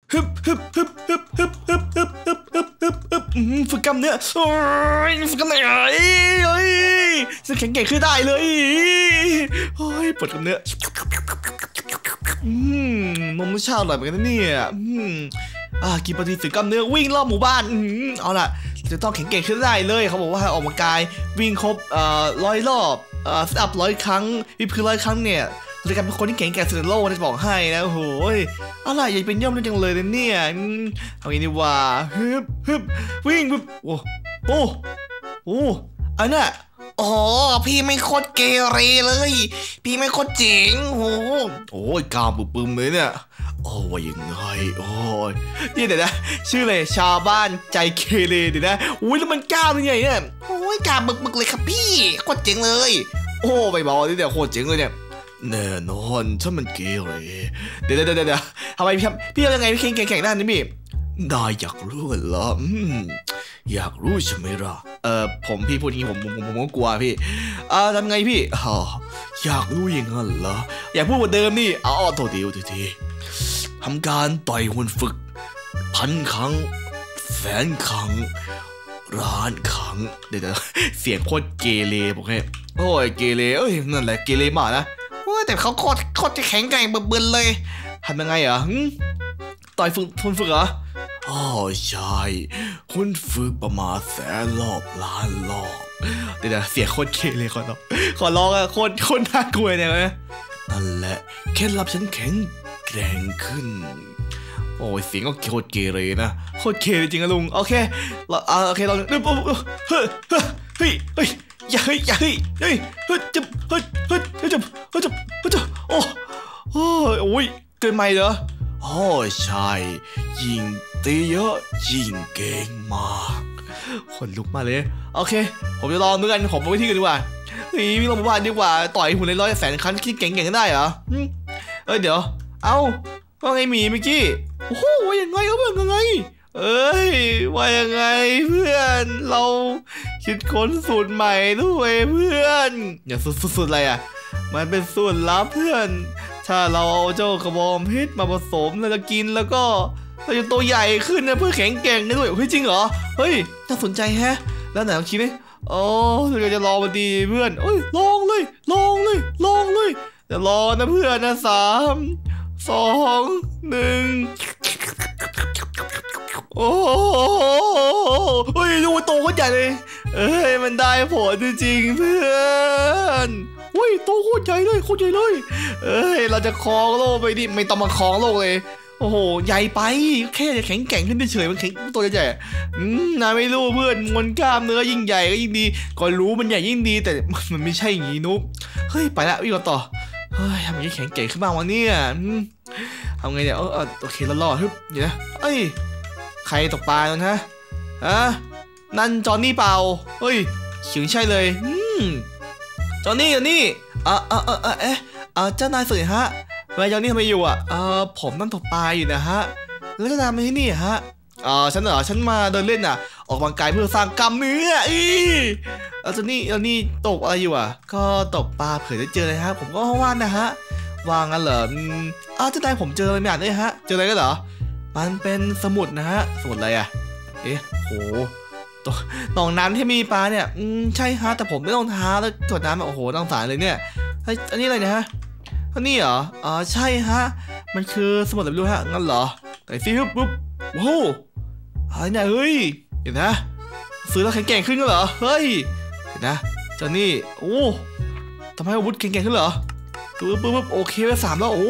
ฮึบฮึบฮึบฮึบฮึบฮึบฮึบฮึบฮึบฮึบฮึบฝึกกล้ามเนื้อฝึกกล้ามเนื้อฉันแข็งแกร่งขึ้นได้เลยโอ้ยปวดกล้ามเนื้อนมชาอร่อยเหมือนกันนะเนี่ยกินปฏิฝึกกล้ามเนื้อวิ่งรอบหมู่บ้านเอาล่ะจะต้องแข็งแกร่งขึ้นได้เลยเขาบอกว่าให้ออกกำลังกายวิ่งครบ100 รอบสอัพ100 ครั้งวิดพื้น100 ครั้งเนี่ยจะกลายเป็นคนที่แข็งแกร่งสุดในโลกจะบอกให้นะโอ้โหอะไรใหญ่เป็นย่อมได้จังเลยนะเนี่ยเอางี้ดีว่าฮึบฮึบวิ่งฮึบโอ้อันน่ะอ๋อพี่ไม่โคตรเกเรเลยพี่ไม่โคตรเจ๋งโอ้ยกล้ามปึ้มเลยเนี่ยโอ้ยยังไงโอ้ยนี่เดี๋ยวนะชื่อเลยชาวบ้านใจเกเรเดี๋ยวนะอุ้ยแล้วมันกล้ามยังไงเนี่ยโอ้ยกล้ามบึกเลยครับพี่โคตรเจ๋งเลยโอ้ไปบอกนี่เดี๋ยวโคตรเจ๋งเลยเนี่ยแน่นอนฉันมันเกเรเดี๋ยวทำไมพี่ยังไงพี่แข่งได้นี่พี่นายอยากรู้เหรออยากรู้ใช่ไหมล่ะพี่พูดอย่างนี้ผมก็กลัวพี่ทำไงพี่อยากรู้อย่างนั้นเหรออยากพูดเหมือนเดิมนี่โทษทีทำการต่อยหุ่นฝึก1,000 ครั้ง100,000 ครั้ง1,000,000 ครั้งเดี๋ยวเสียงโคตรเกเรบอกให้โอ้ยเกเรนั่นแหละเกเรมากนะแต่เขาโคตรจะแข็งแกร่งเบิ่นเลยทำยังไงเหรอต่อยหุ่นฝึกเหรอใช่หุ่นฝึกประมาณ100,000 รอบ1,000,000 รอบเดี๋ยวเสียงโคตรเกเรขอร้องโคตรน่ากลัวเนี่ยนั่นแหละเคล็ดลับฉันแข็งแกร่งขึ้นโอ้ยเสียงก็โคตรเกเรนะโคตรเกเรจริงนะลุงโอเคโอเคเราเฮ้ยอย่าจับโอ้ยเกินไปเหรอใช่ยิ่งตีเยอะยิ่งเก่งมากคนลุกมาเลยโอเคผมจะลองด้วยกันผมไปที่กันดีกว่าวิ่งลงหมู่บ้านดีกว่าต่อยหุ่นใน100,000 ครั้งคิดเก่งกันได้เหรอเดี๋ยวว่าไงมีเมื่อกี้โอ้โหว่ายังไงยังไงว่ายังไงเพื่อนเราคิดค้นสูตรใหม่ด้วยเพื่อนอย่าสุดอะไรมันเป็นสูตรลับเพื่อนถ้าเราเอาเจ้ากระบองเพชรมาผสมแล้วจะกินแล้วก็เราจะตัวใหญ่ขึ้นนะเพื่อแข็งแกร่งได้ด้วยจริงเหรอน่าสนใจแฮะแล้วไหนลองคิดดิเราจะลองมาดีเพื่อนลองเลยจะรอนะเพื่อนนะ3 2 1ดูโตโคตรใหญ่เลยมันได้ผลจริงเพื่อนโตโคตรใหญ่เลยเราจะครองโลกไปดิไม่ต้องมาครองโลกเลยโอ้โหใหญ่ไปแค่จะแข็งแกร่งขึ้นเฉยมันแข็งตัวใหญ่นายไม่รู้เพื่อนมวลกล้ามเนื้อยิ่งใหญ่ก็ยิ่งดีก็รู้มันใหญ่ยิ่งดีแต่มันไม่ใช่อย่างนี้นุ๊กไปละวิ่งต่อทำอย่างนี้แข็งแกร่งขึ้นบ้างวันนี้ทำไงเนี่ยโอเครอดเดี๋ยวนะใครตกปลาแล้วนะนั่นจอนนี่เปล่าถึงใช่เลยจอนนี่เจ้านายสวยฮะทำไมจอนนี่ทำไมอยู่ผมนั่งตกปลาอยู่นะฮะแล้วจะนำมาที่นี่ฮะฉันมาเดินเล่นออกกำลังกายเพื่อสร้างกล้ามเนื้อแล้วจอนนี่ตกอะไรอยู่ก็ตกปลาเผื่อจะเจอเลยฮะผมก็ว่างนะฮะวางกันเหรอเจ้านายผมเจออะไรไม่อ่านด้วยฮะเจออะไรกันเหรอมันเป็นสมุดนะฮะสมุดอะไรโหหนองน้ำที่มีปลาเนี่ยใช่ฮะแต่ผมไม่ต้องท้าแล้วตรวจน้ำโอ้โหต้องสารเลยเนี่ยอันนี้อะไรนะฮะอันนี้เหรอใช่ฮะมันคือสมุดอะไรไม่รู้ฮะงั้นเหรอไหนซิปุ๊บโว้อะไรเนี่ยเห็นนะซื้อแล้วแข็งแกร่งขึ้นก็เหรอเห็นนะจอนนี่ทำให้อาวุธแข็งแกร่งขึ้นเหรอปุ๊บโอเคไป3แล้ว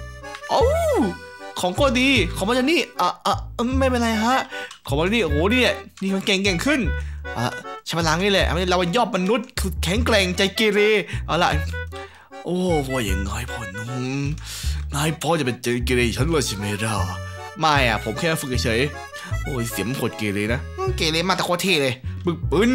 ของก็ดีของมันจะนี่ไม่เป็นไรฮะของมันนี่นี่มันเก่งขึ้นใช้พลังนี่แหละเรายอดมนุษย์คือแข็งแกร่งใจเกเรเอาล่ะว่ายังไงพ่อนุ่มนายพ่อจะเป็นใจเกเรฉันเลยใช่ไหมล่ะไม่ผมแค่ฝึกเฉยเสียงโคตรเกเรนะเกเรมาแต่โคตรเท่เลยบึกปืน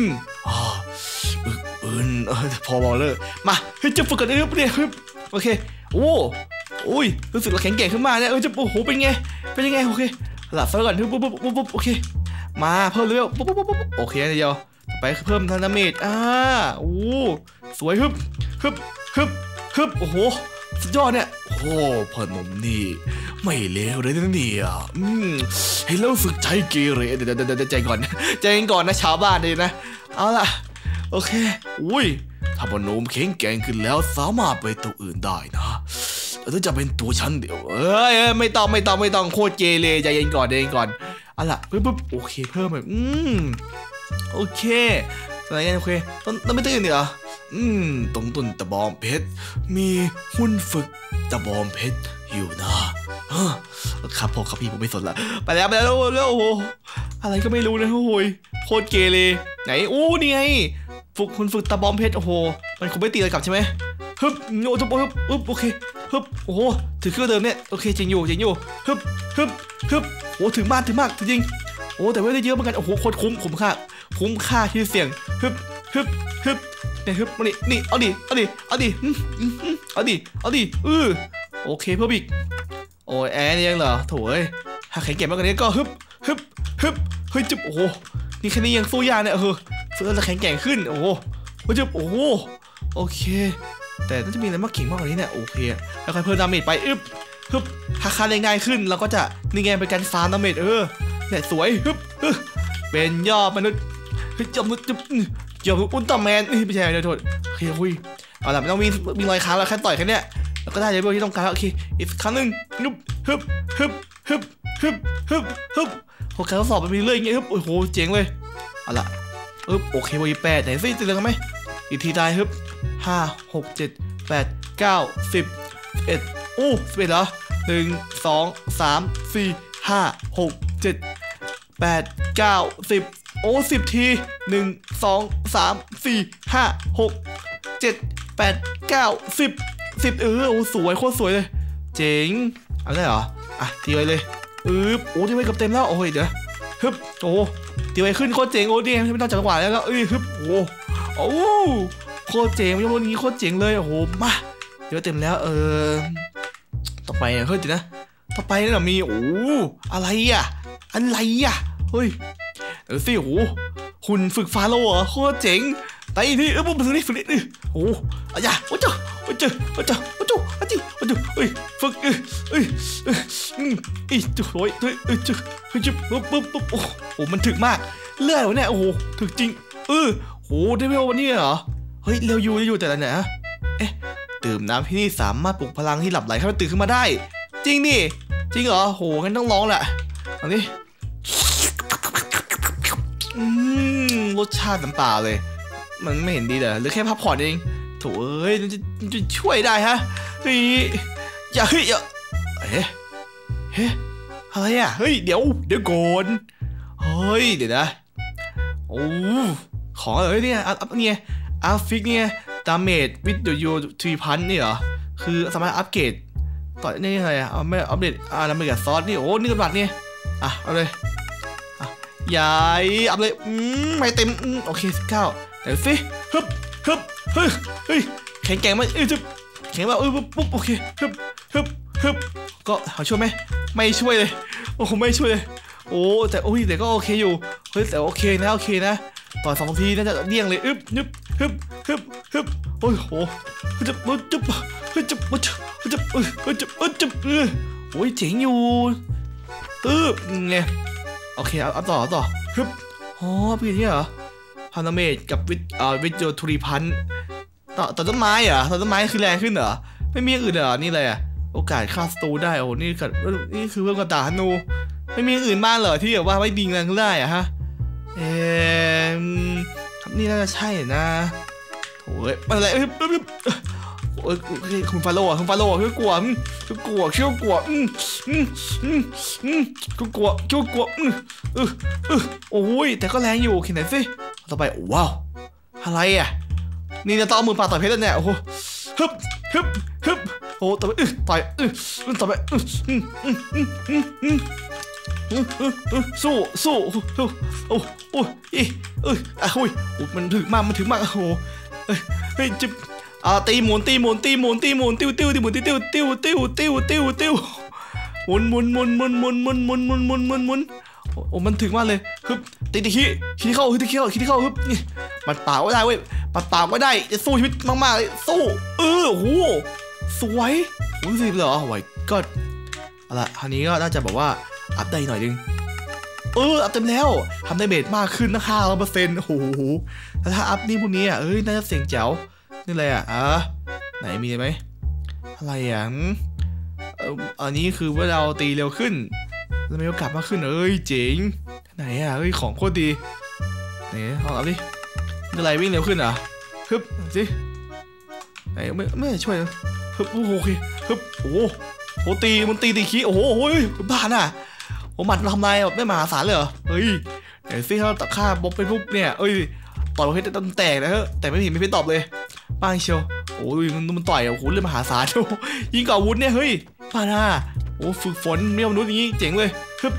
พอบอกเลยมาจะฝึกกันเนี่ยโอเครู้สึกเราแข็งแกร่งขึ้นมาเนี่ยจะเป็นยังไงโอเคหลับเฟิร์ก่อนปุ๊บโอเคมาเพิ่มเลเวลปุ๊บโอเคเดี๋ยวไปเพิ่มธนเมตสวยฮึบโอ้โหสุดยอดเนี่ยโโอ้พ่อหนุ่มนี่ไม่เลวเลยนะเนี่ยให้เราฝึกใจเกเรเดี๋ยวใจก่อนใจก่อนนะชาวบ้านเลยนะเอาล่ะโอเคอุ้ยถ้าพ่อหนุ่มแข็งแกร่งขึ้นแล้วสามารถไปตัวอื่นได้นะแต่จะเป็นตัวฉันเดี๋ยวไม่ต้องโคตรเกเรใจเย็นก่อนเอาล่ะปุ๊บโอเคเพิ่มแบบโอเคอะไรกันโอเคต้นไม่ตื่นเหรอตรงต้นตะบองเพชรมีหุ่นฝึกตะบองเพชรอยู่นะครับพ่อครับพี่ผมไม่สนละไปแล้วโอ้โหอะไรก็ไม่รู้นะโอ้ยโคตรเกเรไหนโอ้นี่ไงหุ่นฝึกตะบองเพชรโอ้โหมันคงไม่ตีอะไรกลับใช่ไหมฮึบโอ้โอเคฮึบโอ้โหถือเครื่องเดิมเนี่ยโอเคจริงอยู่ฮึบโอ้ถึงมากจริงโอ้แต่ว่าได้เยอะเหมือนกันโอ้โหโคตรคุ้มค่าที่เสี่ยงฮึบเนี่ยฮึบมานี่เอาดิโอเคเพิ่มอีกโอ้ยแอนยังเหรอโถ่หากแข็งแกร่งมากกว่านี้ก็ฮึบเฮ้ยจุ๊บโอ้โหนี่แค่นี้ยังสู้ยากเนี่ยสู้แล้วแข็งแกร่งขึ้นโอ้โหจุ๊บโอ้โหโอเคแต่น่าจะมีอะไรมากเก่งมากกว่านี้เนี่ยโอเคแล้วค่อยเพิ่มดาเมจไปฮึบหากค่าได้ง่ายขึ้นเราก็จะนี่ไงเป็นการฟาร์มดาเมจเนี่ยสวยเป็นยอดมนุษย์จำอุลตร้าแมนไม่ใช่โทษโอเคเอาล่ะไม่ต้องมีรอยค้างแล้วแค่ต่อยแค่เนี้ยแล้วก็ได้เลเวลที่ต้องการแล้วโอเคอีกครั้งหนึ่งฮึบโอเคทดสอบมันมีเรื่อยอย่างเงี้ยโอ้โหเจ๋งเลยเอาล่ะโอเควันที่8ไหนสิจะเรื่องกันไหมอีกทีได้5 6 7 8 9 10 11โอ้11เหรอ1 2 3 4 5 6 7 8 9 10โอ้10ที1 2 3 4 5 6 7 8 9 10โอ้สวยโคตรสวยเลยเจ๋งเอาได้เหรอตีไว้เลยโอ้ตีไว้กับเต็มแล้วโอ้ยเดี๋ยวฮึบโอ้ตีไว้ขึ้นโคตรเจ๋งโอ้ดิไม่ต้องจับจังหวะแล้วฮึบโอ้โคตรเจ๋งยกตัวนี้โคตรเจ๋งเลยโอ้โหมาเดี๋ยวเต็มแล้วต่อไปเฮ้ยเดี๋ยวนะต่อไปเนี่ยมีอะไรเฮ้ยสิโอ้หุ่นฝึกฟาโร่เหรอโคตรเจ๋งแต่อีนี่ปุ๊บฝึกนี่โอ้ยโอ้เจ้าฝึกจุ๊โอ้ยจุ๊ปุ๊บโอ้มันถึกมากเลื่อยวะเนี่ยโอ้ถึกจริงโอ้ได้เวลวันนี้เหรอเฮ้ยเร็วอยู่แต่ละเนี่ยดื่มน้ำที่นี่สามารถปลุกพลังที่หลับไหลให้มันตื่นขึ้นมาได้จริงนี่จริงเหรอโหงั้นต้องลองแหละอันนี้รสชาติน้ำเปล่าเลยมันไม่เห็นดีเลยหรือแค่พักผ่อนเองโถ่จะช่วยได้ฮะอย่าอะไรเฮ้ยเดี๋ยวก่อนเฮ้ยเดี๋ยวนะโอ้ของอะไรเนี่ยเนี่ยอัพฟิกเนี่ยดาเมจวิดยู3,000นี่เหรอคือสามารถอัปเกรดต่อนี่อะไรไม่อัปเดตดาเมจกับซอสนี่โอ้นี่กระบาดเนี่ยเอาเลยใหญ่อัพเลยไม่เต็มโอเค19เดี๋ยวสิฮึบเฮ้ยแข็งแกร่งไหมจะแข็งแบบปุ๊บโอเคฮึบก็เขาช่วยไหมไม่ช่วยเลยโอ้ไม่ช่วยเลยโอ้แต่แต่ก็โอเคอยู่เฮ้ยแต่โอเคนะต่อ2 ทีน่าจะเลี่ยงเลยฮึบโอ้ยโหจะโอ้ยเจ๋งอยู่ไงโอเคเอาต่อฮึบเป็นอย่างนี้เหรอฮานาเมจกับวิโย3,000ต่อต้นไม้เหรอต่อต้นไม้คือแรงขึ้นเหรอไม่มีอื่นเหรอนี่เลยโอกาสฆ่าศัตรูได้โอ้นี่คือเพิ่มกระดาษธนูไม่มีอื่นบ้างเหรอที่แบบว่าไม่ดีแรงขึ้นได้ฮะนี่น่าจะใช่นะโอ้ยอะไรคุณฟาโร่คือกลัวโอ้ยแต่ก็แรงอยู่ขีดไหนสิต่อไปว้าวอะไรนี่จะต้องมือปลาต่อยเพชรแล้วเนี่ยโอ้โหฮึบโอ้ต่อไปต่อยต่อไปสู้โอ้มันถึกมากโอ้โหเฮ้ยจะตีหมุนติ้วหมุนหมุนโอ้มันถึงมากเลยฮึบตีขี้เข้าฮึบนี่ปัดปากก็ได้เว้ยปัดปากก็ได้จะสู้ชีวิตมากๆเลยสู้โอ้โหสวย 10เลยเหรอไว้ก็เอาละคราวนี้ก็น่าจะบอกว่าอัพได้หน่อยนึงอัพเต็มแล้วทำได้เบสมากขึ้นนะ500%โอ้โหแล้วถ้าอัพนี่พวกนี้น่าจะเสียงแจ๋วนี่อะไรไหนมีไหมอะไรอันนี้คือว่าเราตีเร็วขึ้นแล้วมีโอกาสมากขึ้นเจ๋งไหนของโคตรดีไหนลองเอาดิอะไรวิ่งเร็วขึ้นฮึบสิไหนไม่ช่วยฮึบโอเคฮึบโอ้โหตีขี้โอ้โหบ้าน่ะหมัดทำลายแบบไม่มหาศาลเลยเหรอไหนสิถ้าตะฆ่าบล็อกไปปุ๊บเนี่ยต่อยประเภทต้นแตกนะแต่ไม่ผิดตอบเลยบ้างเชียวโอ้ยมันต่อยโอ้โหเรื่องมหาศาลยิ่งกว่าวุ้นเนี่ยบ้าน่ะโอ้ฝึกฝนไม่เอามนุษย์อย่างนี้เจ๋งเลยฮึบ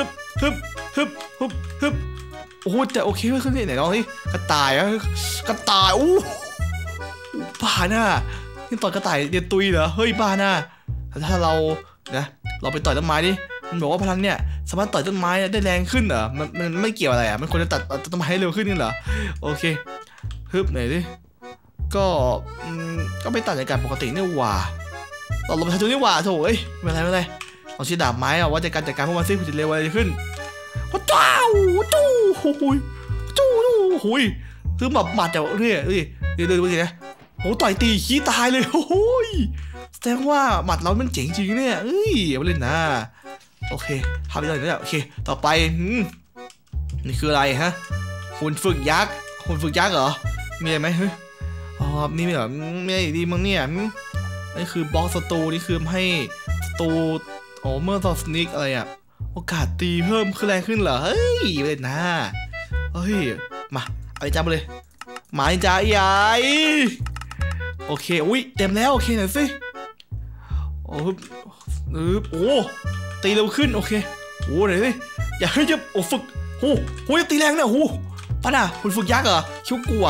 โอ้โหแต่โอเคไม่ขึ้นนี่ไหนลองดิกระต่ายโอ้บ้าน่ะนี่ต่อยกระต่ายเดียตุยเหรอบ้าน่ะถ้าเราไปต่อยต้นไม้ดิมันบอกว่าพลังเนี่ยสามารถต่อยต้นไม้ได้แรงขึ้นเหรอมันไม่เกี่ยวอะไรมันควรจะตัดต้นไม้ให้เร็วขึ้นนี่เหรอโอเคฮึบไหนดิก็ไม่ตัดในการปกตินี่หว่าเราลงไปทำจุดนี่หว่าโถไม่เป็นไรเราใช้ดาบไม้ว่าจัดการพวกมันซิคุณจะเร็วอะไรขึ้นว้าวจู้คือแบบหมัดแต่เรื่อยดูสินะโหต่อยตีขี้ตายเลยแสดงว่าหมัดเรามันเจ๋งจริงเนี่ยอย่าไปเล่นนะโอเคทำไปเลยนะโอเคต่อไปนี่คืออะไรหุ่นฝึกยักษ์เหรอมีอะไรไหมนี่เหรอไม่ดีมั้งเนี่ยนี่คือบล็อกสตูนี่คือให้สตูเมื่อต่อสนิกอะไรโอกาสตีเพิ่มขึ้นแรงขึ้นเหรอเล่นนะมาเอาจ้าไปเลยหมายจ้าใหญ่โอเคเต็มแล้วโอเคหน่อยสิโอ้ตีเร็วขึ้นโอเคไหนสิอย่าให้จะฝึกตีแรงเนี่ยป้าน่ะคุณฝึกยักษ์เหรอคิ้วกลัว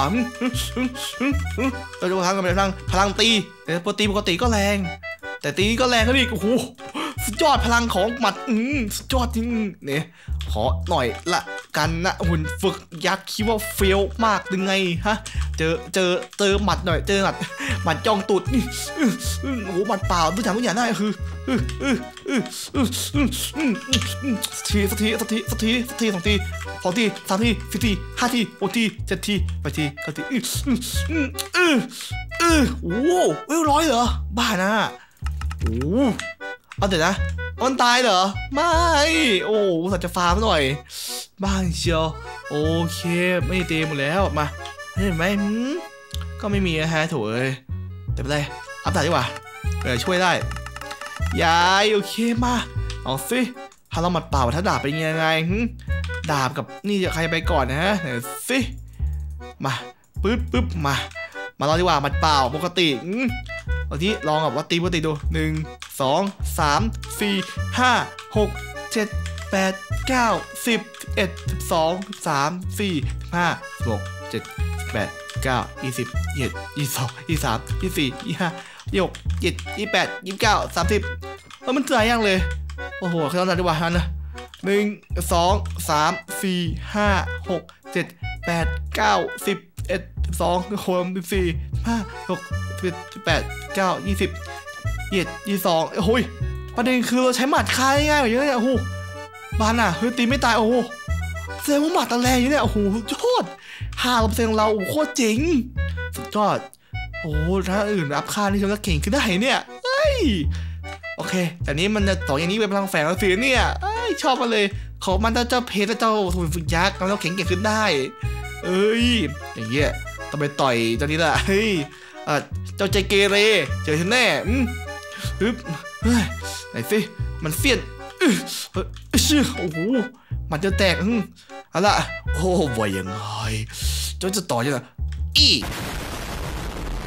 เราจะทำกันพลังตีแต่ปกติก็แรงแต่ตีก็แรงขึ้นอีกสุดยอดพลังของหมัดสุดยอดจริงเนี่ยขอหน่อยละกันนะหุ่นฝึกยักษ์คิดว่าเฟี้ยวมากยังไงเจอหมัดหน่อยเจอหมัดจ้องตุดนี่หมัดเปล่าทุกอย่างได้คือสักที2 ที3 ที4 ที5 ที6 ที7 ที8 ที9 ที100เหรอบ้านะเอาเดี๋ยวนะมันตายเหรอไม่สัตว์จะฟาร์มหน่อยบ้างเชียวโอเคไม่เตะหมดแล้วมาเห็นไหมก็ไม่มีโถแต่ไม่เป็นไรอัพดาบดีกว่าช่วยได้ยายโอเคมาเอาสิถ้าเราหมัดเปล่าถ้าดาบเป็นยังไงดาบกับนี่จะใครไปก่อนสิมาปึ๊บมาลองดีกว่าหมัดเปล่าปกติเอาที่ลองแบบว่าตีปกติดู1 2 3 4 5 6 7 8 9 10 11 12 13 14 15 16 17 18 19 20 21 22 23 24 25 26 27 28 29 30มันเจ๋งยังเลยโอ้โหขึ้นแล้วดีกว่านะ1 2 3 4 5 6 7 8 9 10 11 12 14 15 16 18 19 20 22ประเด็นคือเราใช้หมัดฆ่าง่ายกว่าเยอะเนี่ยบ้านตีไม่ตายแสดงว่าหมัดตะแรงอยู่เนี่ยยอด5%ของเราโคตรเจ๋งสุดยอดถ้าอื่นรับค่านี่ฉันก็เก่งขึ้นได้เนี่ยโอเคแต่นี้มันจะต่ออย่างนี้เป็นพลังแฝงแล้วสิเนี่ยชอบมาเลยขอมันเจ้าเพชรเจ้าหุ่นฝึกยักษ์แล้วเก่งขึ้นได้อย่างเงี้ยต้องไปต่อยเจ้านี้ละเจ้าใจเกเรเจอฉันแน่ไหนสิมันเฟี้ยนมันจะแตกเอาละว่ายังไงเจ้าจะต่อยังไง